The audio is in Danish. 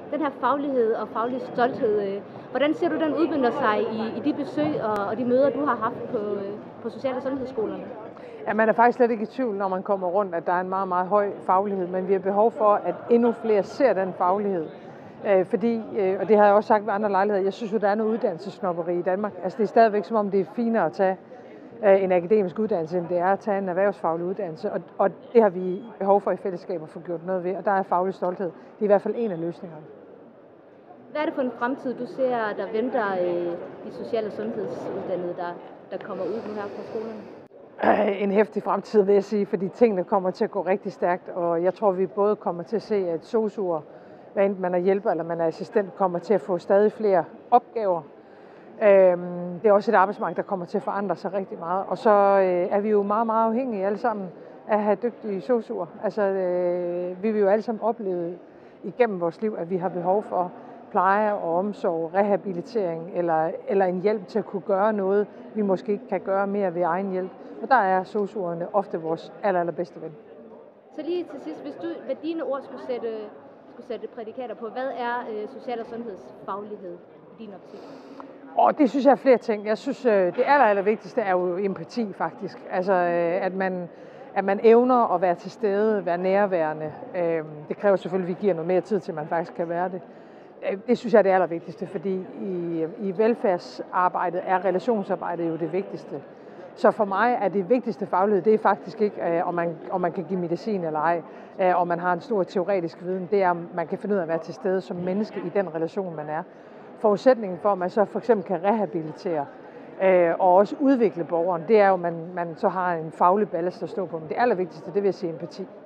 den her faglighed og faglig stolthed, hvordan ser du den udmønter sig i de besøg og de møder, du har haft på social- og sundhedsskolerne? Ja, man er faktisk slet ikke i tvivl, når man kommer rundt, at der er en meget, meget høj faglighed, men vi har behov for, at endnu flere ser den faglighed. Fordi, og det har jeg også sagt ved andre lejligheder, jeg synes jo, der er noget uddannelsessnobberi i Danmark. Altså det er stadigvæk som om, det er finere at tage en akademisk uddannelse, end det er at tage en erhvervsfaglig uddannelse. Og det har vi behov for i fællesskab at få gjort noget ved, og der er faglig stolthed. Det er i hvert fald en af løsningerne. Hvad er det for en fremtid, du ser, der venter de social- og sundhedsuddannede, der kommer ud nu her på skolerne? En heftig fremtid, vil jeg sige, fordi tingene kommer til at gå rigtig stærkt, og jeg tror, vi både kommer til at se, at sosu'er, hvad enten man er hjælper eller man er assistent, kommer til at få stadig flere opgaver. Det er også et arbejdsmarked, der kommer til at forandre sig rigtig meget, og så er vi jo meget, meget afhængige alle sammen af at have dygtige sosu'er. Altså, vi vil jo alle sammen opleve igennem vores liv, at vi har behov for pleje og omsorg, rehabilitering eller en hjælp til at kunne gøre noget, vi måske ikke kan gøre mere ved egen hjælp. Og der er sosu'erne ofte vores allerbedste ven. Så lige til sidst, hvis du med dine ord skulle sætte prædikater på, hvad er social- og sundhedsfaglighed i din optik? Og det synes jeg er flere ting. Jeg synes, det allervigtigste er jo empati faktisk. Altså, at man evner at være til stede, være nærværende. Det kræver selvfølgelig, at vi giver noget mere tid til, at man faktisk kan være det. Det synes jeg er det allervigtigste, fordi i velfærdsarbejdet er relationsarbejdet jo det vigtigste. Så for mig er det vigtigste faglighed, det er faktisk ikke, om man kan give medicin eller ej, om man har en stor teoretisk viden. Det er, om man kan finde ud af at være til stede som menneske i den relation, man er. Forudsætningen for, at man så for eksempel kan rehabilitere og også udvikle borgeren, det er jo, at man så har en faglig ballast at stå på. Men det allervigtigste, det vil jeg sige empati.